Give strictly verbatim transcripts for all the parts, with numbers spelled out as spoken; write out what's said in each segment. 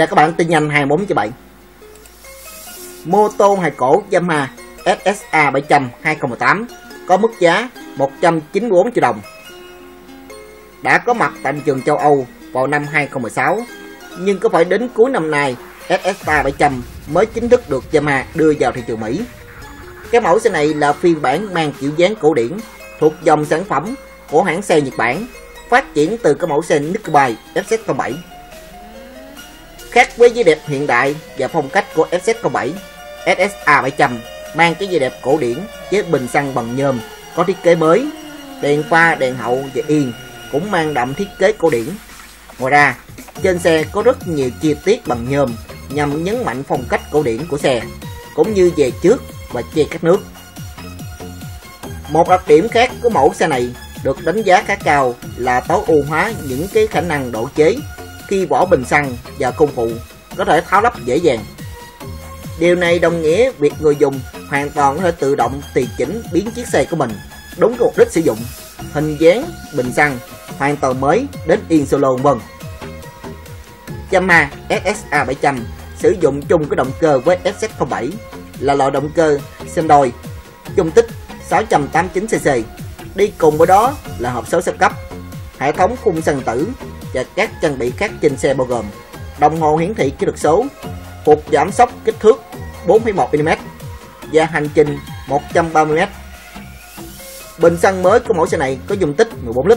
Chào các bạn, tin nhanh hai mươi bốn trên bảy. Mô tô hai cổ Yamaha ét ét a bảy trăm hai không một tám có mức giá một trăm chín mươi tư triệu đồng. Đã có mặt tại thị trường châu Âu vào năm hai không một sáu, nhưng có phải đến cuối năm nay ét ét a bảy trăm mới chính thức được Yamaha đưa vào thị trường Mỹ. Cái mẫu xe này là phiên bản mang kiểu dáng cổ điển thuộc dòng sản phẩm của hãng xe Nhật Bản, phát triển từ cái mẫu xe Nicobay ép zét không bảy. Khác với vẻ đẹp hiện đại và phong cách của ép zét không bảy, ét ét a bảy trăm mang cái vẻ đẹp cổ điển với bình xăng bằng nhôm có thiết kế mới, đèn pha, đèn hậu và yên cũng mang đậm thiết kế cổ điển. Ngoài ra, trên xe có rất nhiều chi tiết bằng nhôm nhằm nhấn mạnh phong cách cổ điển của xe, cũng như về trước và che cắt nước. Một đặc điểm khác của mẫu xe này được đánh giá khá cao là tối ưu hóa những cái khả năng độ chế khi vỏ bình xăng và công phụ có thể tháo lắp dễ dàng. Điều này đồng nghĩa việc người dùng hoàn toàn có thể tự động tùy chỉnh biến chiếc xe của mình đúng cái mục đích sử dụng, hình dáng, bình xăng hoàn toàn mới đến yên solo vân. Yamaha ét ét a bảy trăm sử dụng chung cái động cơ với ép zét không bảy là loại động cơ xen đôi, dung tích sáu trăm tám mươi chín xê xê. Đi cùng với đó là hộp số sáu cấp, hệ thống khung sân tử và các trang bị khác trên xe bao gồm đồng hồ hiển thị kỹ thuật số, hộp giảm sóc kích thước bốn phẩy một mi li mét và hành trình một trăm ba mươi mét. Bình xăng mới của mẫu xe này có dung tích mười bốn lít.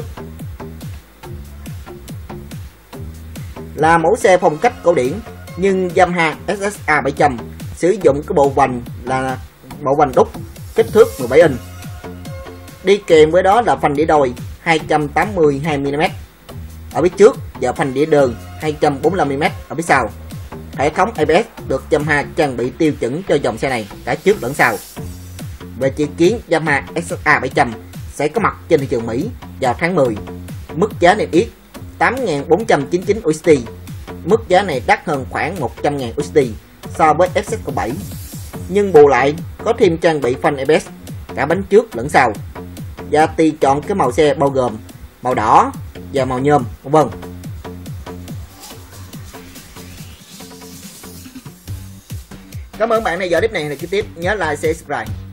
Là mẫu xe phong cách cổ điển, nhưng Yamaha ét ét a bảy trăm sử dụng cái bộ vành là bộ vành đúc kích thước mười bảy inch. Đi kèm với đó là phanh đĩa đôi hai trăm tám mươi hai mi li mét ở phía trước và phanh đĩa đơn hai trăm bốn mươi lăm mi li mét ở phía sau. Hệ thống a bê ét được Yamaha trang bị tiêu chuẩn cho dòng xe này cả trước lẫn sau. Về dự kiến, Yamaha ét ét a bảy trăm sẽ có mặt trên thị trường Mỹ vào tháng mười. Mức giá niêm yết tám nghìn bốn trăm chín mươi chín u ét đê. Mức giá này đắt hơn khoảng một trăm nghìn u ét đê so với ép zét không bảy, nhưng bù lại có thêm trang bị phanh a bê ét cả bánh trước lẫn sau, và tùy chọn cái màu xe bao gồm màu đỏ và màu nhôm vân vân. Cảm ơn bạn đã theo dõi clip này. Là kế tiếp nhớ like, share, subscribe.